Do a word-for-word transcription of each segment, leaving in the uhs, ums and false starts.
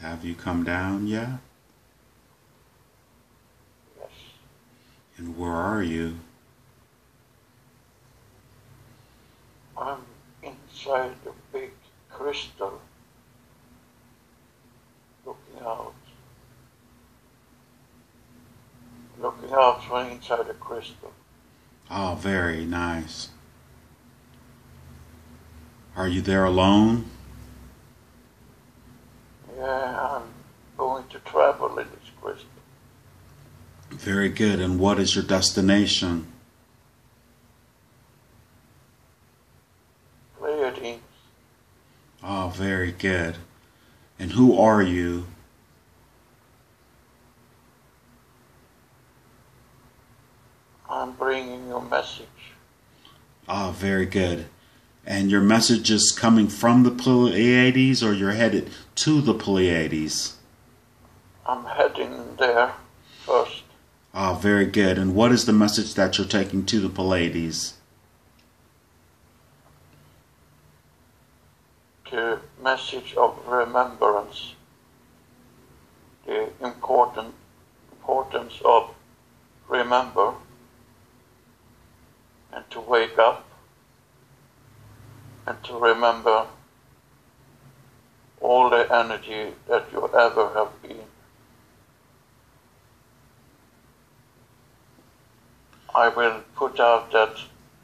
Have you come down yet? Yes. And where are you? I'm inside a big crystal, looking out. Looking out from inside a crystal. Oh, very nice. Are you there alone? Yeah, I'm going to travel in this crystal. Very good. And what is your destination? Pleiades. Oh, very good. And who are you? I'm bringing you a message. Ah, very good. And your message is coming from the Pleiades, or you're headed to the Pleiades? I'm heading there first. Ah, very good. And what is the message that you're taking to the Pleiades? The message of remembrance. The important importance of remember and to wake up and to remember all the energy that you ever have been. I will put out that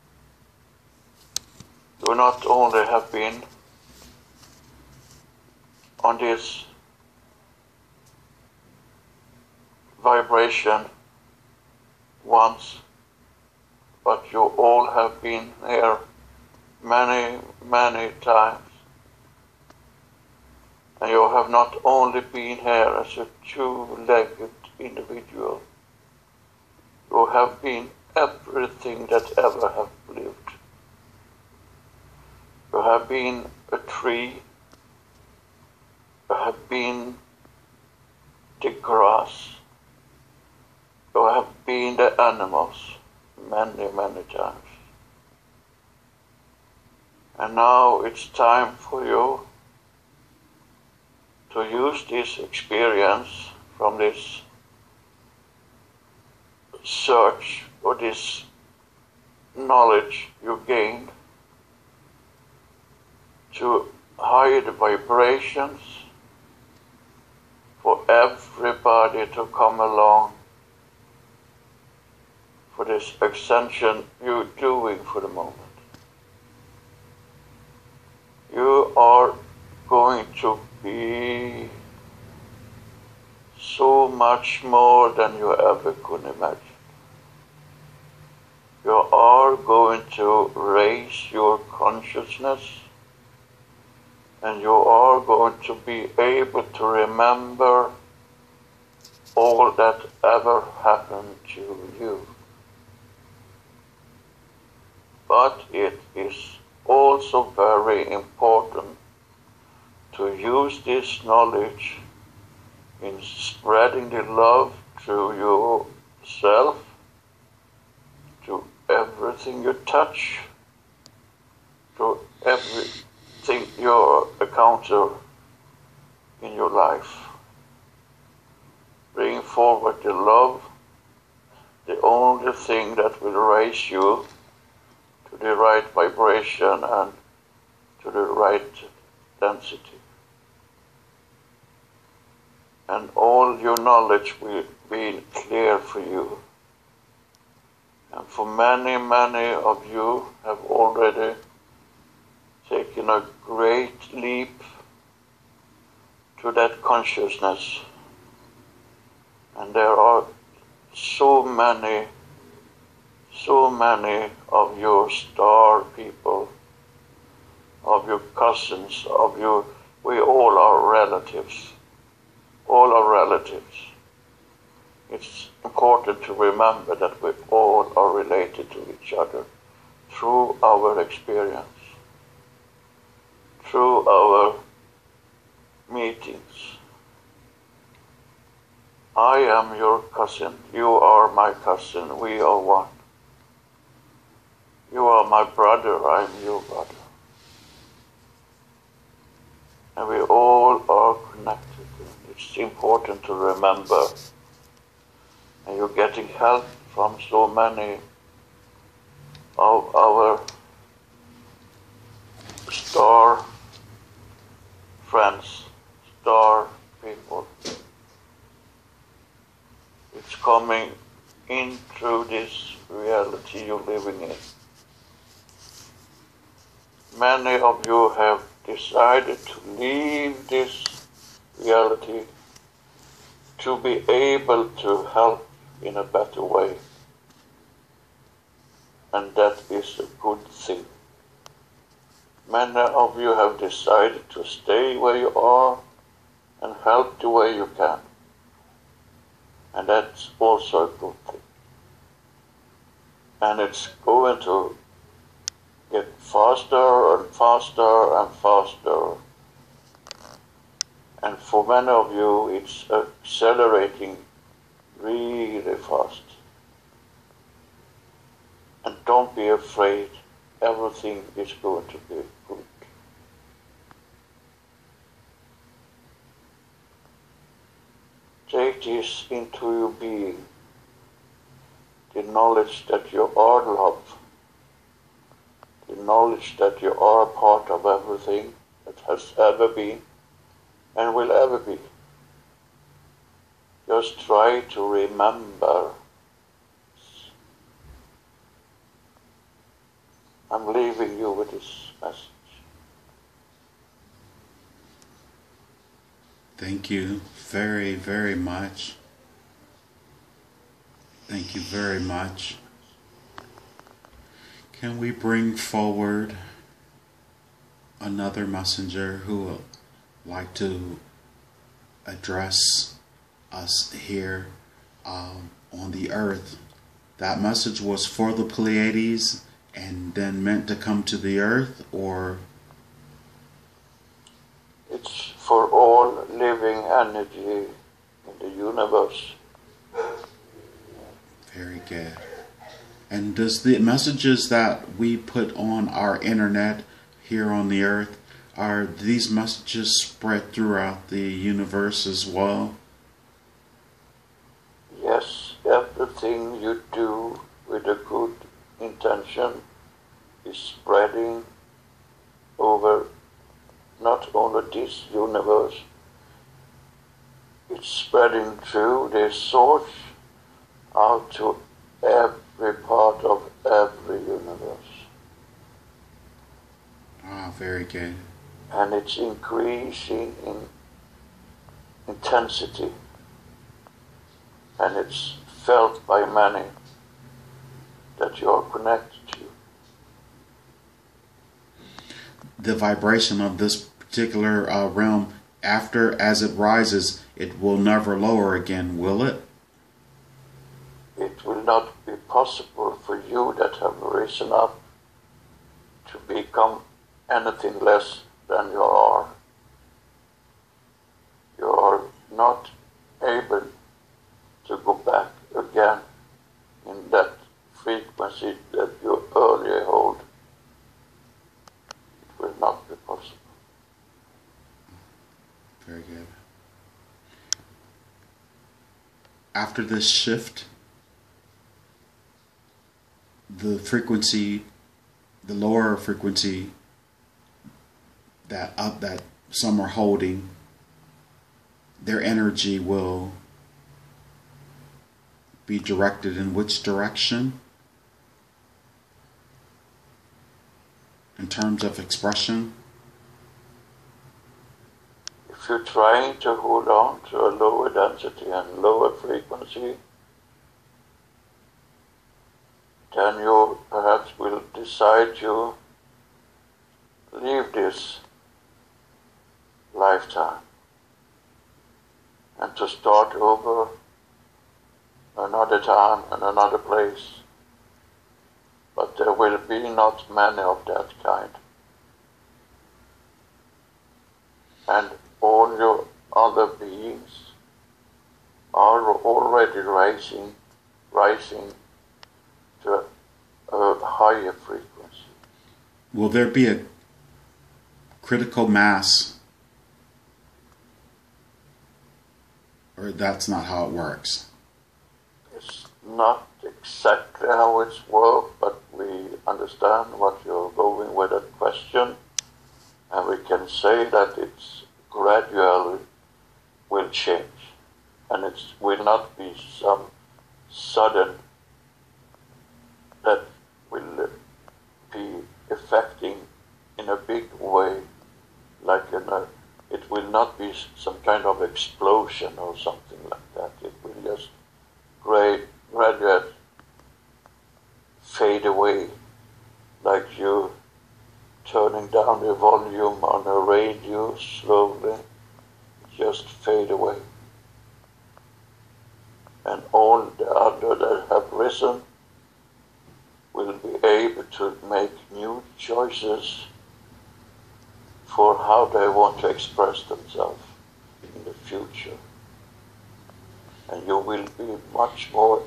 you not only have been on this vibration once, but you all have been here many, many times. And you have not only been here as a two-legged individual, you have been everything that ever have lived. You have been a tree, you have been the grass, you have been the animals many, many times. And now it's time for you to use this experience from this search or this knowledge you gained to higher vibrations for everybody to come along for this ascension you're doing for the moment. You are going to be so much more than you ever could imagine. You are going to raise your consciousness, and you are going to be able to remember all that ever happened to you. But it is also very important to use this knowledge in spreading the love to yourself, to everything you touch, to everything you encounter in your life. Bring forward the love, the only thing that will raise you to the right vibration and to the right density. And all your knowledge will be clear for you. And for many, many of you have already taken a great leap to that consciousness. And there are so many, so many of your star people, of your cousins, of your, we all are relatives. All are relatives. It's important to remember that we all are related to each other through our experience, through our meetings. I am your cousin, you are my cousin, we are one. You are my brother, I am your brother. And we all are connected. connected. It's important to remember. And you're getting help from so many of our star friends, star people. It's coming in through this reality you're living in. Many of you have decided to leave this reality to be able to help in a better way. And that is a good thing. Many of you have decided to stay where you are and help the way you can. And that's also a good thing. And it's going to get faster and faster and faster. And for many of you, it's accelerating really fast. And don't be afraid, everything is going to be good. Take this into your being, the knowledge that you are love, the knowledge that you are a part of everything that has ever been and will ever be. Just try to remember. I'm leaving you with this message. Thank you very, very much. Thank you very much. Can we bring forward another messenger who would like to address us here um, on the earth? That message was for the Pleiades and then meant to come to the earth, or? It's for all living energy in the universe. Very good. And does the messages that we put on our internet here on the earth, are these messages spread throughout the universe as well? Yes, everything you do with a good intention is spreading over not only this universe, it's spreading through the source out to every part of every universe. Ah, very good. And it's increasing in intensity. And it's felt by many that you are connected to. The vibration of this particular uh, realm, after as it rises, it will never lower again, will it? It will not be possible for you that have risen up to become anything less than you are. You are not able to go back again in that frequency that you earlier hold. It will not be possible. Very good. After this shift, the frequency, the lower frequency that up that some are holding, their energy will be directed in which direction in terms of expression? If you're trying to hold on to a lower density and lower frequency, then you perhaps will decide to leave this lifetime and to start over another time and another place. But there will be not many of that kind. And all your other beings are already rising, rising to a, a higher frequency. Will there be a critical mass Or that's not how it works? It's not exactly how it's worked, but we understand what you're going with that question, and we can say that it's gradually will change, and it will not be some sudden that will be affecting in a big way, like in a, it will not be some kind of explosion or something like that. It will just grade, gradually fade away, like you turning down the volume on a radio slowly, just fade away. And all the other that have risen will be able to make new choices for how they want to express themselves in the future. And you will be much more,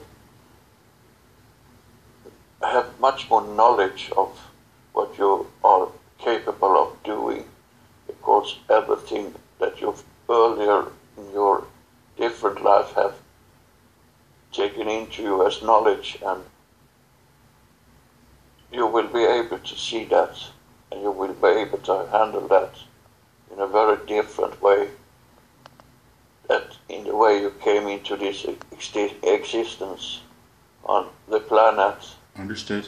have much more knowledge of what you are capable of doing, because everything that you've earlier in your different life have taken into you as knowledge, and you will be able to see that, and you will be able to handle that in a very different way, that in the way you came into this ex existence on the planet. Understood.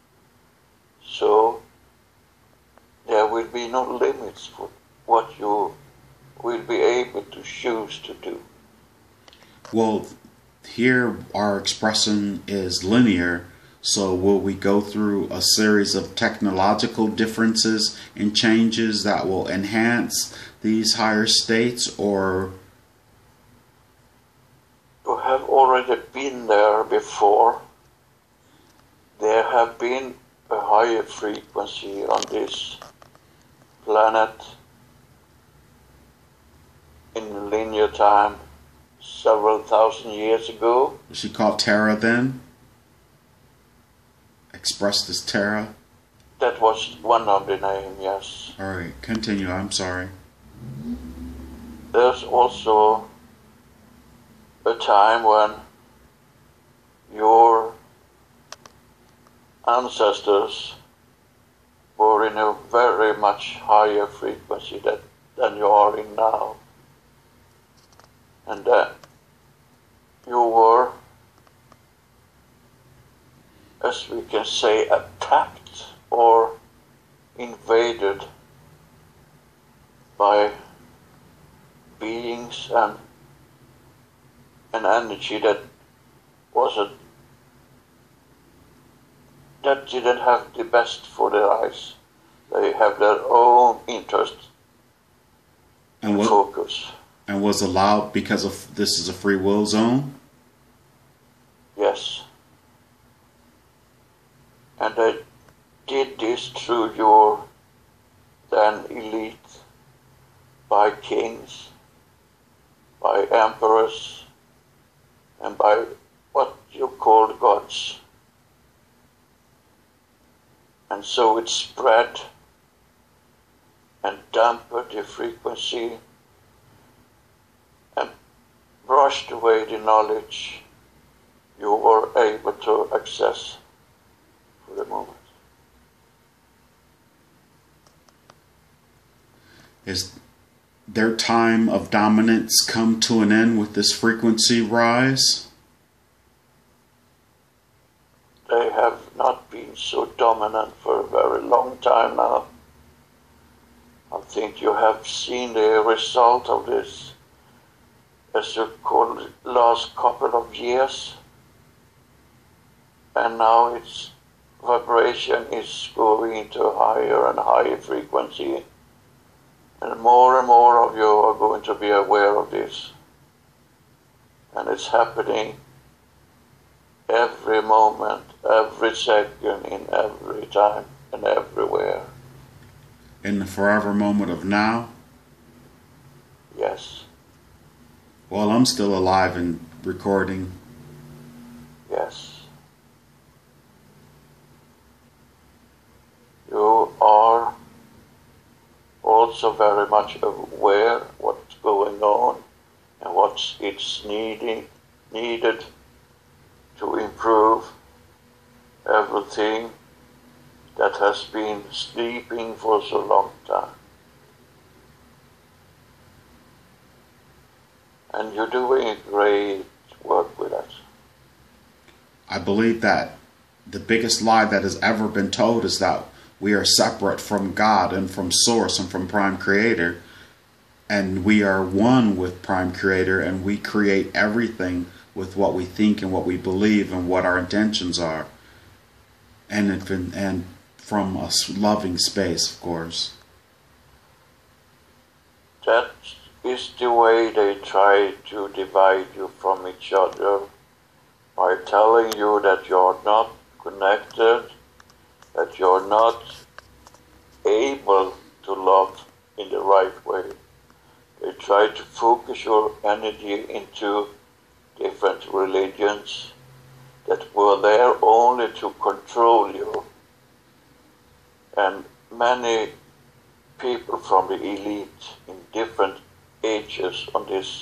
So there will be no limits for what you will be able to choose to do. Well, here our expression is linear, so will we go through a series of technological differences and changes that will enhance these higher states, or? You have already been there before. There have been a higher frequency on this planet in linear time several thousand years ago. Was she called Terra then? Expressed as Terra? That was one of the names, yes. Alright, continue, I'm sorry. There's also a time when your ancestors were in a very much higher frequency that, than you are in now. And that you were, as we can say, attacked or invaded by beings and an energy that wasn't, that didn't have the best for their eyes. They have their own interest and, and what, focus. And was allowed because of this is a free will zone? Yes. And they did this through your then elite, by kings, by emperors, and by what you call gods. And so it spread and dampened the frequency and brushed away the knowledge you were able to access for the moment. Is their time of dominance come to an end with this frequency rise? They have not been so dominant for a very long time now. I think you have seen the result of this, as you call it, last couple of years. And now its vibration is going into a higher and higher frequency. And more and more of you are going to be aware of this. And it's happening every moment, every second, in every time and everywhere. In the forever moment of now? Yes. Well, I'm still alive and recording. Yes. You are also very much aware what's going on and what what it's needing, needed to improve everything that has been sleeping for so long time. And you're doing great work with that. I believe that the biggest lie that has ever been told is that we are separate from God and from Source and from Prime Creator. And we are one with Prime Creator, and we create everything with what we think and what we believe and what our intentions are. And, it, and from a loving space, of course. That is the way they try to divide you from each other, by telling you that you're not connected, that you're not able to love in the right way. They try to focus your energy into different religions that were there only to control you. And many people from the elite in different ages on this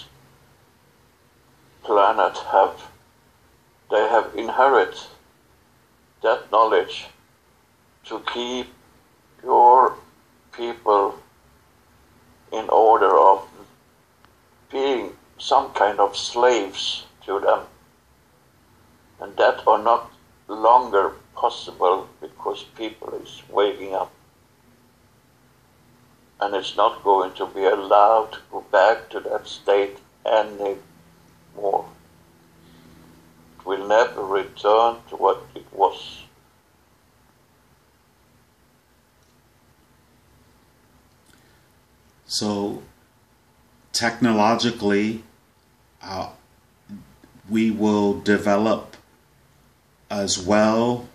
planet have, they have inherited that knowledge to keep your people in order of being some kind of slaves to them. And that are not longer possible because people is waking up. And it's not going to be allowed to go back to that state anymore. It will never return to what it was. So, technologically, uh, we will develop as well,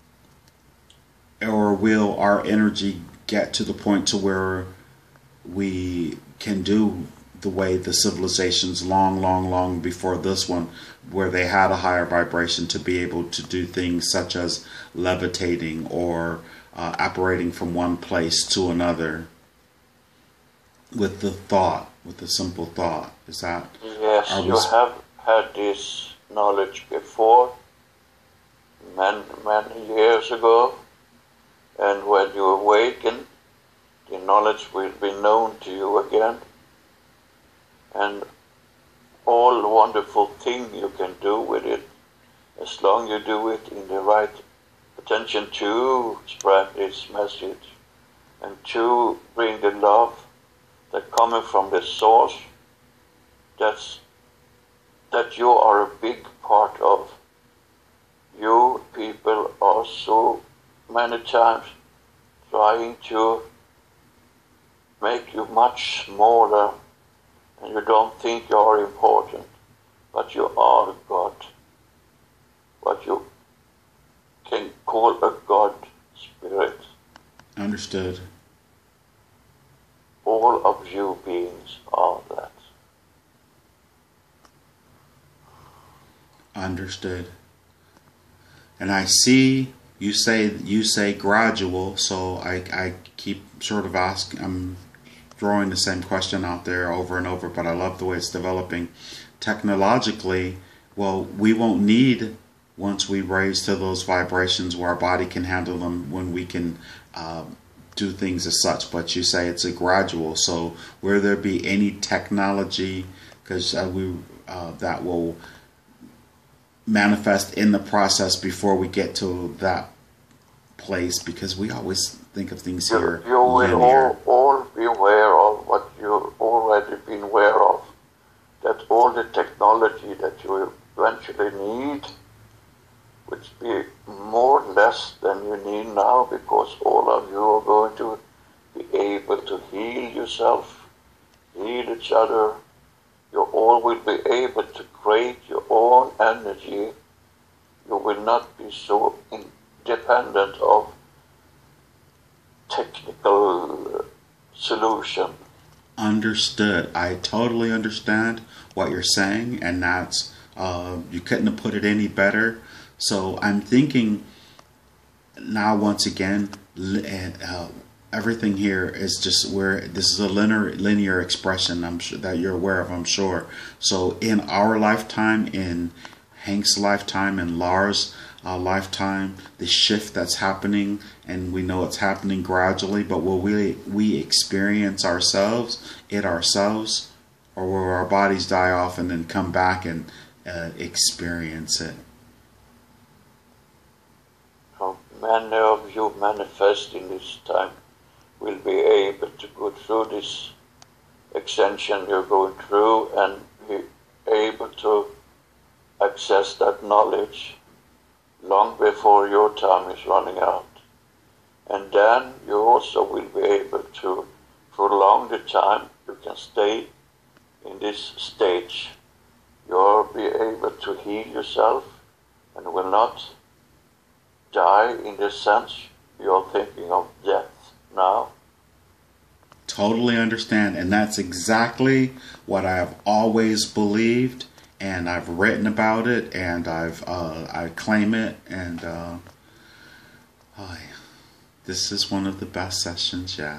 or will our energy get to the point to where we can do the way the civilizations long, long, long before this one, where they had a higher vibration to be able to do things such as levitating or uh, apparating from one place to another with the thought, with the simple thought. Is that? Yes, you have had this knowledge before, many, many years ago, and when you awaken, the knowledge will be known to you again, and all wonderful thing you can do with it, as long you do it in the right attention to spread this message and to bring the love that coming from the source, that's that you are a big part of. You people are so many times trying to make you much smaller, and you don't think you are important, but you are God. What you can call a God spirit. Understood. All of you beings are that. Understood. And I see you say you say gradual, so I I keep sort of asking. I'm throwing the same question out there over and over, but I love the way it's developing. Technologically, well, we won't need, once we raise to those vibrations where our body can handle them, when we can uh, do things as such. But you say it's a gradual, so will there be any technology, because uh, we uh, that will manifest in the process before we get to that place? Because we always think of things you, here you will linear. all, all be aware of what you've already been aware of, that all the technology that you eventually need would be more or less than you need now, because all of you are going to be able to heal yourself, heal each other. You all will be able to create your own energy. You will not be so independent of technical solution. Understood. I totally understand what you're saying, and that's uh, you couldn't have put it any better. So I'm thinking now, once again, uh, everything here is just where this is a linear linear expression. I'm sure that you're aware of. I'm sure. So in our lifetime, in Hank's lifetime, in Lars' uh, lifetime, the shift that's happening, and we know it's happening gradually. But will we we experience ourselves it ourselves, or will our bodies die off and then come back and uh, experience it? How many of you manifest in this time will be able to go through this extension you're going through and be able to access that knowledge long before your time is running out. And then you also will be able to prolong the time you can stay in this stage. You'll be able to heal yourself and will not die in the sense you're thinking of death now. Totally understand, and that's exactly what I've always believed, and I've written about it, and I've uh, I claim it, and uh, oh, this is one of the best sessions yet.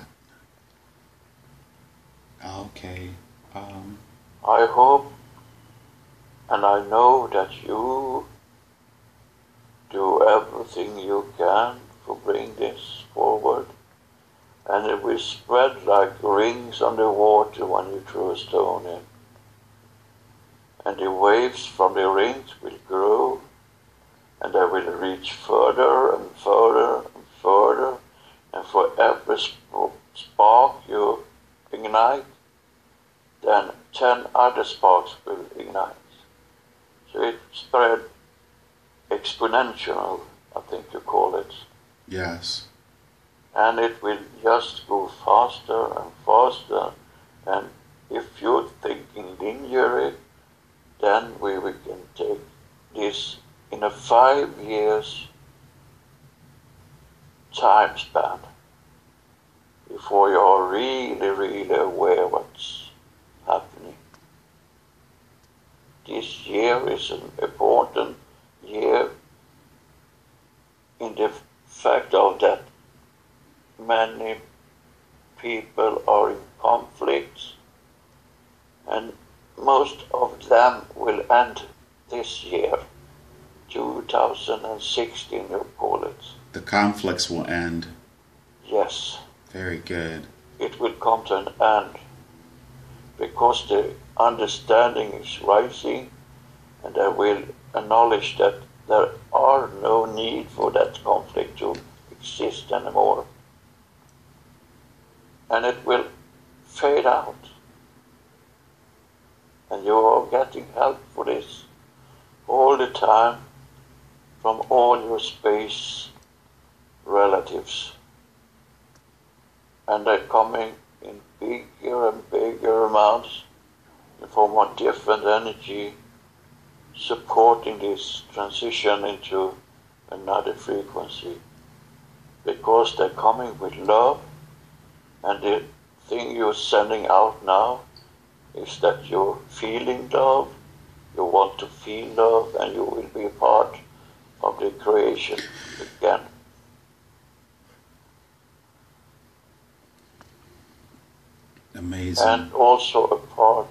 Okay. Um, I hope and I know that you do everything you can to bring this forward, and it will spread like rings on the water when you throw a stone in. And the waves from the rings will grow, and they will reach further and further and further, and for every spark you ignite, then ten other sparks will ignite. So it spread exponential, I think you call it. yes. And it will just go faster and faster. And if you're thinking linearly, then we, we can take this in a five years time span before you're really, really aware what's happening. This year is an important year in the fact of that many people are in conflicts, and most of them will end this year, two thousand sixteen you call it. The conflicts will end. Yes. Very good. It will come to an end because the understanding is rising, and they will acknowledge that there are no need for that conflict to exist anymore. And it will fade out. And you are getting help for this all the time from all your space relatives. And they're coming in bigger and bigger amounts in form of different energy, supporting this transition into another frequency. Because they're coming with love, and the thing you're sending out now is that you're feeling love, you want to feel love, and you will be a part of the creation again. Amazing. And also a part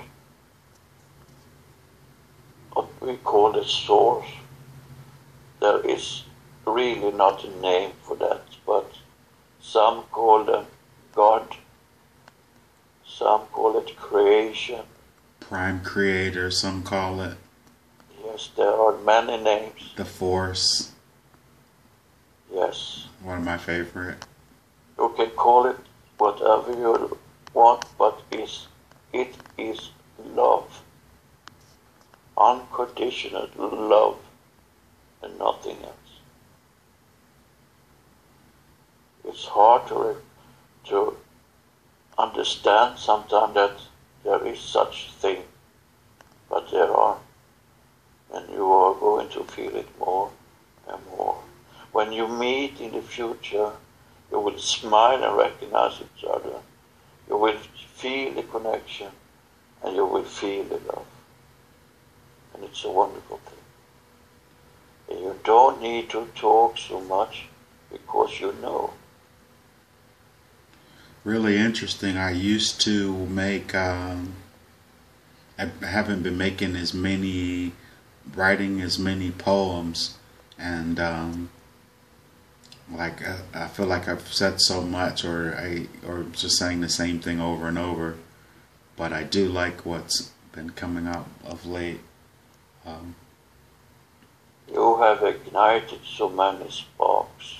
of what we call the source. There is really not a name for that, but some call them God, some call it creation. Prime creator, some call it. Yes, there are many names. The force. Yes. One of my favorite. You can call it whatever you want, but is it is love. Unconditional love and nothing else. It's hard to, to understand sometimes that there is such thing, but there are. And you are going to feel it more and more. When you meet in the future, you will smile and recognize each other. You will feel the connection, and you will feel the love. And it's a wonderful thing. And you don't need to talk so much, because you know. really interesting. I used to make, um, I haven't been making as many, writing as many poems, and um, like uh, I feel like I've said so much, or I, or just saying the same thing over and over. But I do like what's been coming up of late. Um, You have ignited so many sparks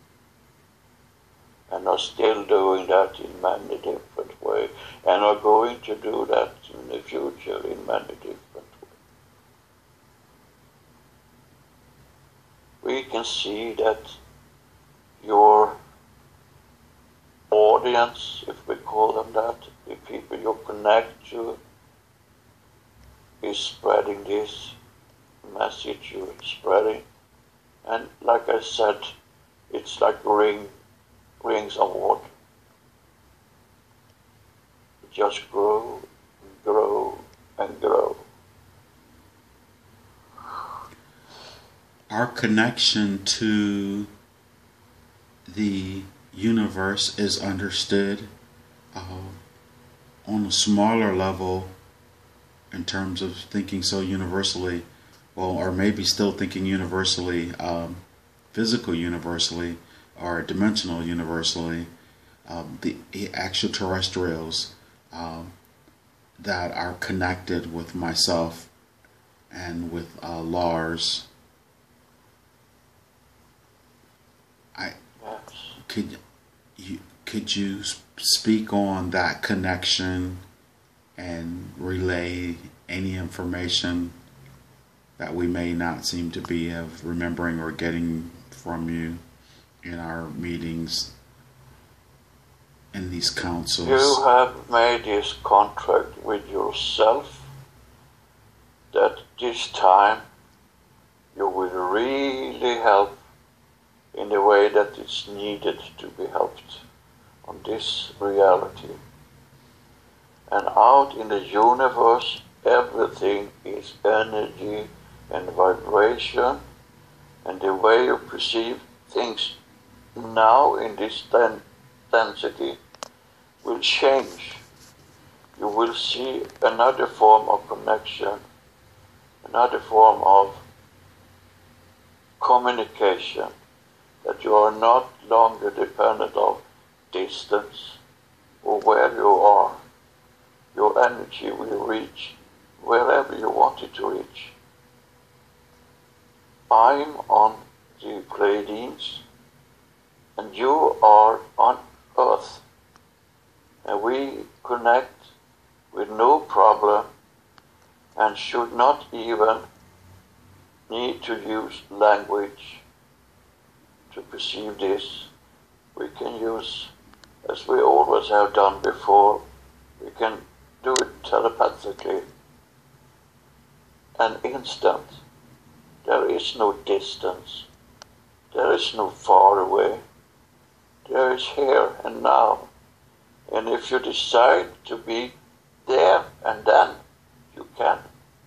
and are still doing that in many different ways, and are going to do that in the future in many different ways. We can see that your audience, if we call them that, the people you connect to, is spreading this message you're spreading. And like I said, it's like ring, rings of water. It just grow and grow and grow. our connection to the universe is understood uh, on a smaller level in terms of thinking so universally, well, or maybe still thinking universally, um, physical universally, or dimensional universally, um, the extraterrestrials um, that are connected with myself and with uh, Lars. I could you could you speak on that connection and relay any information that we may not seem to be of remembering or getting from you in our meetings, in these councils? You have made this contract with yourself that this time you will really help in the way that it's needed to be helped on this reality. And out in the universe, everything is energy and vibration, and the way you perceive things now in this den density will change. You will see another form of connection, another form of communication, that you are not longer dependent on distance or where you are. Your energy will reach wherever you want it to reach. I'm on the Pleiades and you are on Earth, and we connect with no problem and should not even need to use language to perceive this. We can use, as we always have done before, we can do it telepathically, an instant. There is no distance, there is no far away, there is here and now. And if you decide to be there and then, you can.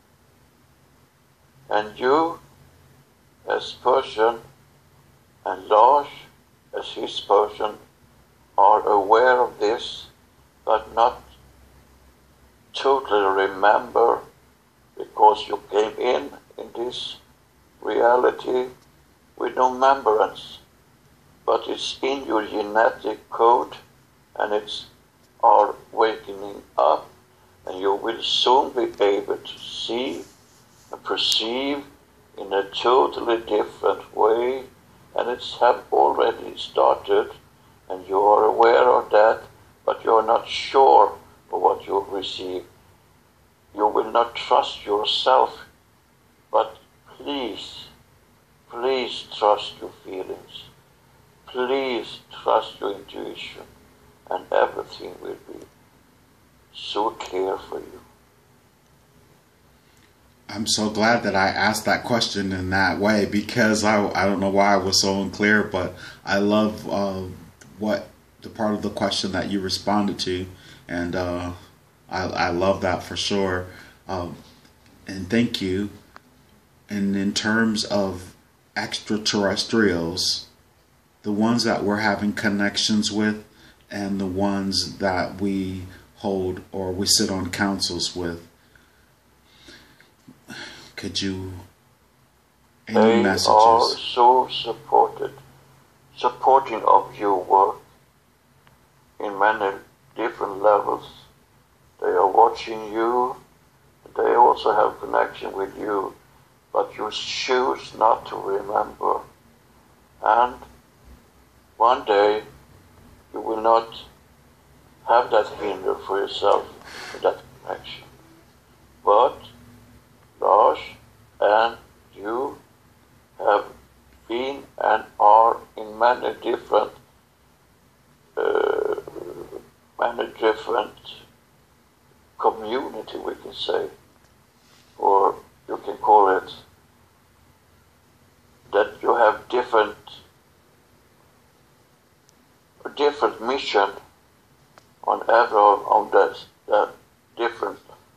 And you, as person, and Lars, as his person, are aware of this, but not totally remember, because you came in in this reality with no remembrance. But it's in your genetic code, and it's our wakening up, and you will soon be able to see and perceive in a totally different way. And it's have already started, and you are aware of that, but you are not sure of what you receive. You will not trust yourself, but please, please trust your feelings. Please trust your intuition, and everything will be so clear for you. I'm so glad that I asked that question in that way, because I, I don't know why I was so unclear, but I love uh, what the part of the question that you responded to, and uh, I, I love that for sure. Um, and thank you. And in terms of extraterrestrials, the ones that we're having connections with and the ones that we hold or we sit on councils with. Could you, any they messages? are so supported, supporting of your work in many different levels. They are watching you. They also have connection with you, but you choose not to remember. And one day you will not have that hinder for yourself with that connection. But Lars and you have been and are in many different, uh, many different community, we can say, or you can call it that you have different, a different mission on every on that that different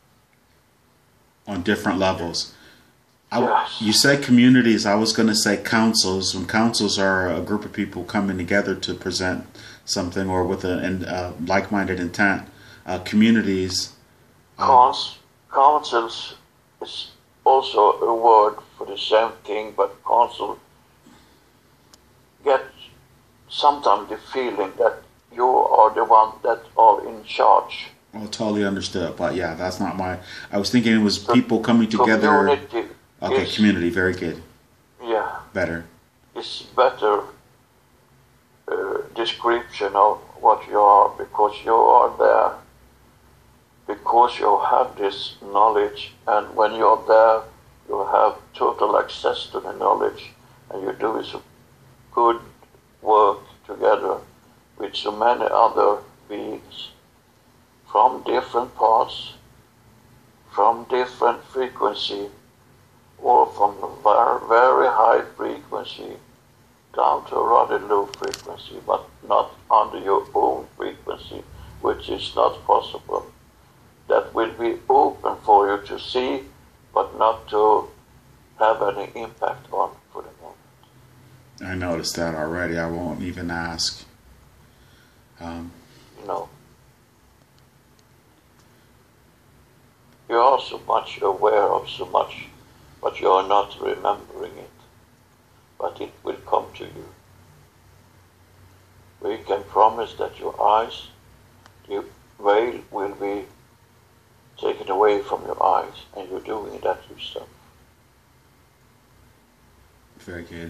on different levels. I, yes. You say communities. I was going to say councils. When councils are a group of people coming together to present something or with a and, uh, like-minded intent. Uh, communities. Cons, councils is also a word for the same thing, but council get sometimes the feeling that you are the one that are in charge. Well, totally understood, but yeah, that's not my. I was thinking it was The people coming together. Community. Okay, is, community, very good. Yeah. Better. It's better uh, description of what you are, because you are there, because you have this knowledge, and when you're there, you have total access to the knowledge, and you do so good work together with so many other beings from different parts, from different frequency, or from a very, very high frequency down to a rather low frequency, but not under your own frequency, which is not possible. That will be open for you to see, but not to have any impact on for the moment. I noticed that already. I won't even ask. Um, No. You are so much aware of so much, but you are not remembering it. But it will come to you. We can promise that your eyes, the veil will be taken away from your eyes, and you're doing that yourself. very good.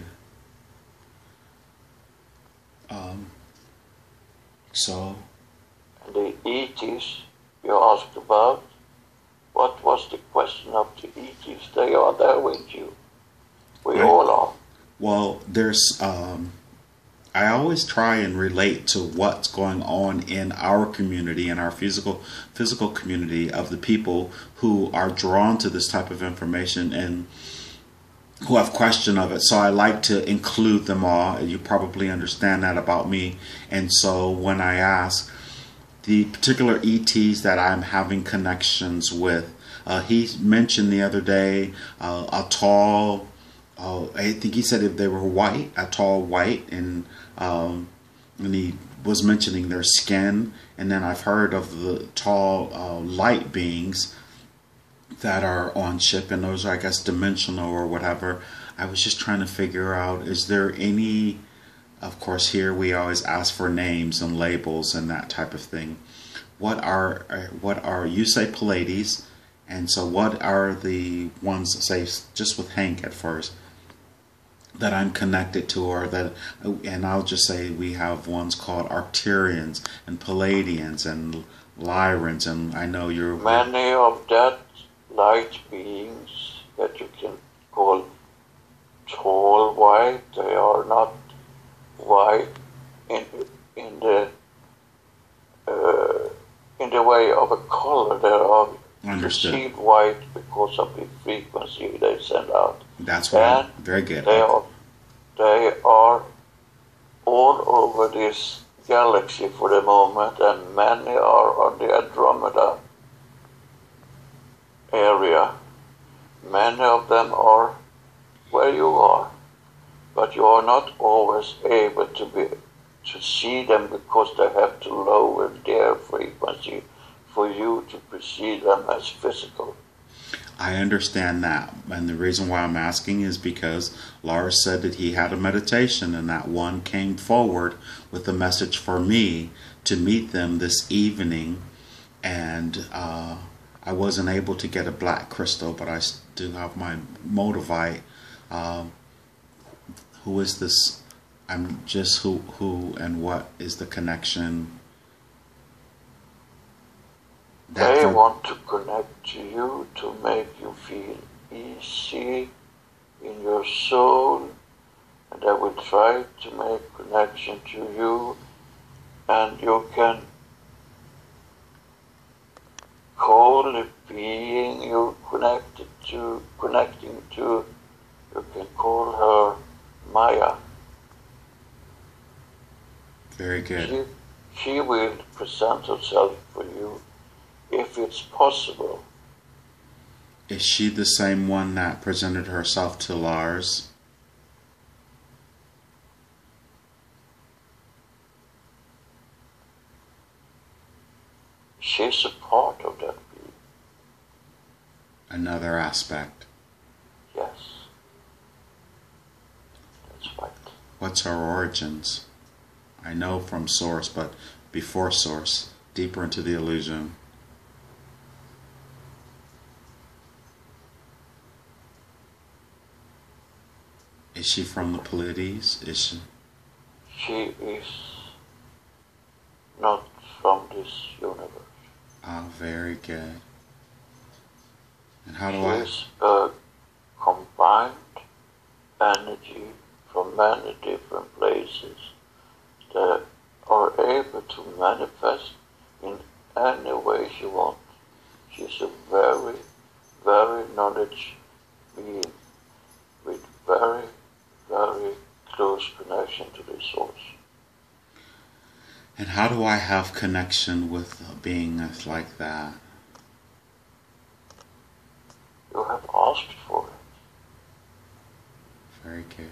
Um, so. And the E Ts you asked about, what was the question of the E Ts? They are there with you. We right. all are. Well, there's, um, I always try and relate to what's going on in our community, in our physical physical community of the people who are drawn to this type of information and who have question of it. So I like to include them all. You probably understand that about me. And so when I ask the particular E Ts that I'm having connections with, uh, he mentioned the other day uh, a tall, uh, I think he said if they were white, a tall white, and um, and he was mentioning their skin. And then I've heard of the tall uh, light beings that are on ship, and those are, I guess, dimensional or whatever. I was just trying to figure out, is there any, of course here we always ask for names and labels and that type of thing. What are, what are, you say Pleiades, and so what are the ones, say just with Hank at first, that I'm connected to, or that, and I'll just say we have ones called Arcturians and Palladians and Lyrans, and I know you're... Many of that light beings that you can call tall white, they are not white in in the uh, in the way of a color. They are Understood. perceived white because of the frequency they send out. That's right. And very good. They are they are all over this galaxy for the moment, and many are on the Andromeda area. Many of them are where you are, but you are not always able to be to see them because they have to lower their frequency for you to perceive them as physical. I understand that, and the reason why I'm asking is because Lars said that he had a meditation and that one came forward with a message for me to meet them this evening, and uh, I wasn't able to get a black crystal, but I do have my Motivite. Uh, who is this? I'm just who, who and what is the connection? That They for, want to connect to you to make you feel easy in your soul, and they will try to make connection to you, and you can call the being you're connected to, connecting to, you can call her Maya. Very good. She, she will present herself for you if it's possible. Is she the same one that presented herself to Lars? She's a part of that being. Another aspect. Yes. That's right. What's her origins? I know from Source, but before Source, deeper into the illusion. Is she from the Pleiades? Is she? She is not from this universe. Ah, very good. And how do She I? is a combined energy from many different places that are able to manifest in any way she wants. She's a very, very knowledge being with very, very close connection to the source. And how do I have connection with a being that's like that? You have asked for it. Very good.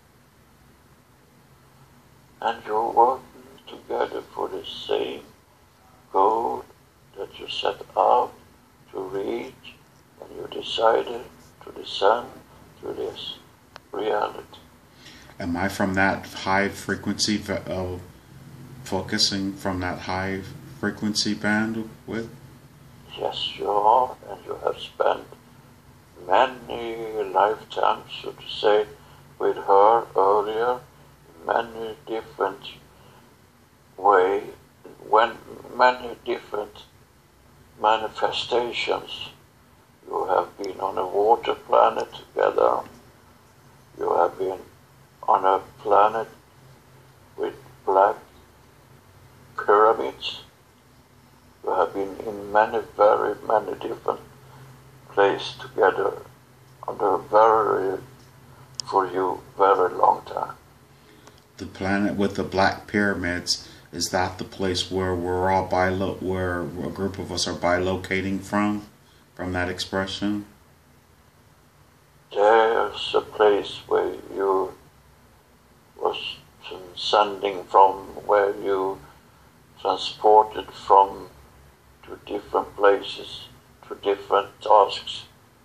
And you're working together for the same goal that you set out to reach, and you decided to descend to this reality. Am I from that high frequency of focusing from that high frequency bandwidth? Yes, you are, and you have spent many lifetimes, so to say, with her earlier, many different way, when many different manifestations. You have been on a water planet together. You have been on a planet with black pyramids. You have been in many, very many different places together under a very, for you, very long time. The planet with the black pyramids, is that the place where we're all bilo where a group of us are bilocating from, from that expression? There's a place where you was sending from, where you transported from to different places, to different tasks.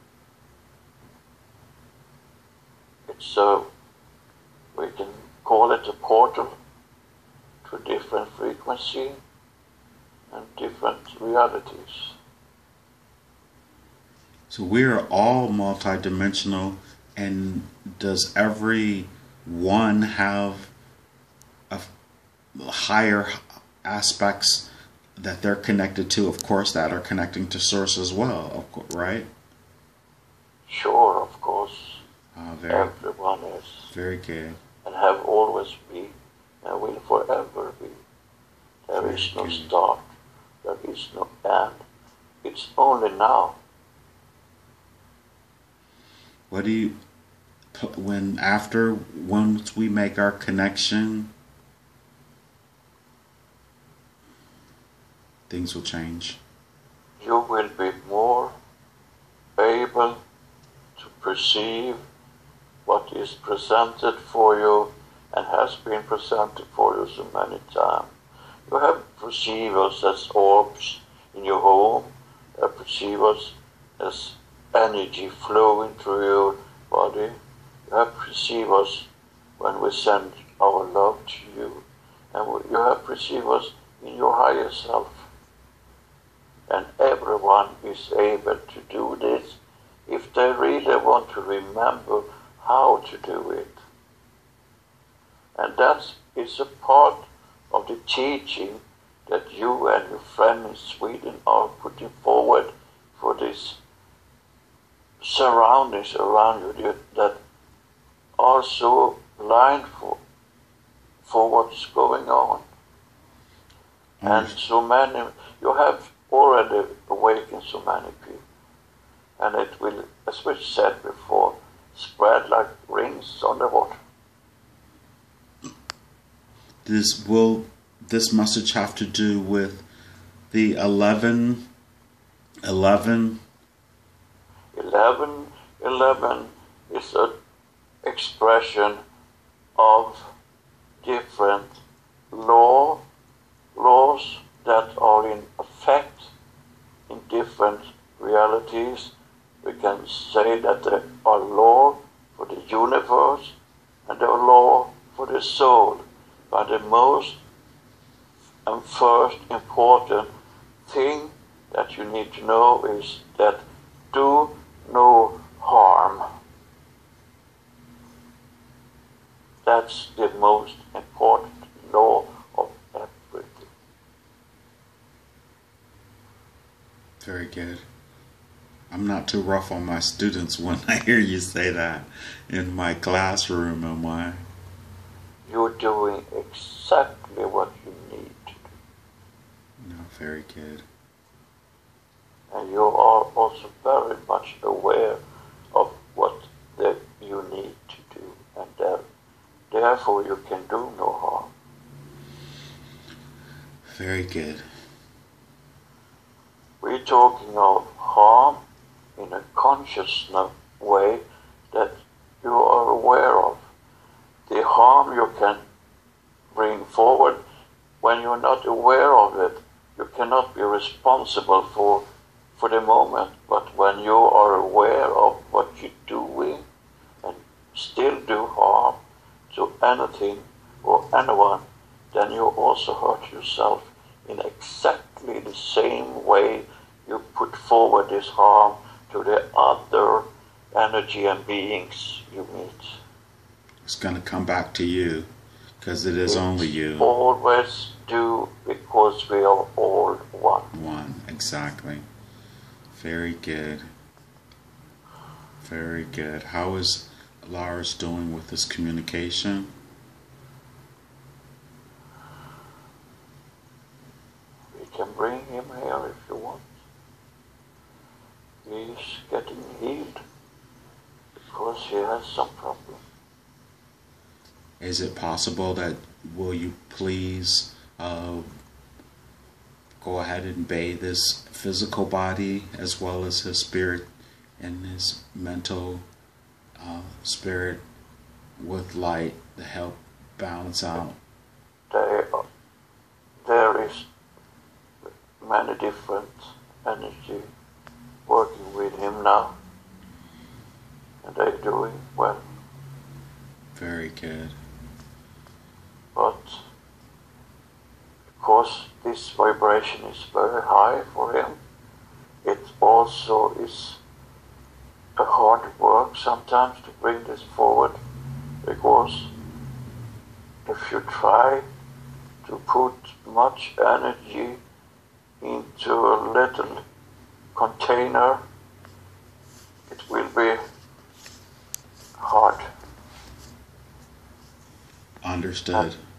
It's a, we can call it a portal to different frequency and different realities. So we're all multidimensional, and does every one have a higher aspects that they're connected to, of course, that are connecting to Source as well, of course, right? Sure, of course. Uh, very, Everyone is. very good. And have always been, and will forever be. There Very is no good. start, there is no end. It's only now. What do you, when after, once we make our connection, things will change? You will be more able to perceive what is presented for you and has been presented for you so many times. You have perceivers as orbs in your home, you have perceivers as energy flowing through your body, you have perceivers when we send our love to you, and you have perceivers in your higher self. And everyone is able to do this if they really want to remember how to do it. And that is a part of the teaching that you and your friend in Sweden are putting forward for these surroundings around you that are so blind for, for what's going on. And so many, you have already awakened so many people. And it will, as we said before, spread like rings on the water. This will this message have to do with the eleven, eleven? eleven, eleven is an expression of different law, laws that are in effect in different realities. We can say that there are law for the universe and there are law for the soul. But the most and first important thing that you need to know is that do no harm. That's the most important law of everything. Very good. I'm not too rough on my students when I hear you say that in my classroom, am I? You're doing exactly what you need to do. No, very good. And you are also very much aware of what that you need to do, and that therefore you can do no harm. Very good. We're talking of harm in a conscious way that you are aware of. The harm you can bring forward, when you're not aware of it, you cannot be responsible for for the moment. But when you are aware of what you're doing and still do harm to anything or anyone, then you also hurt yourself in exactly the same way you put forward this harm to the other energy and beings you meet. It's going to come back to you, because it is It's only you. Always do, because we are all one. One, exactly. Very good. Very good. How is Lars doing with his communication? We can bring him here if you want. He's getting healed because he has some problem. Is it possible that, will you please uh, go ahead and bathe his physical body as well as his spirit and his mental uh, spirit with light to help balance out? There, there is many different energy working with him now, and they're doing well. Very good. But because this vibration is very high for him, it also is a hard work sometimes to bring this forward, because if you try to put much energy into a little container, it will be hard. Understood. And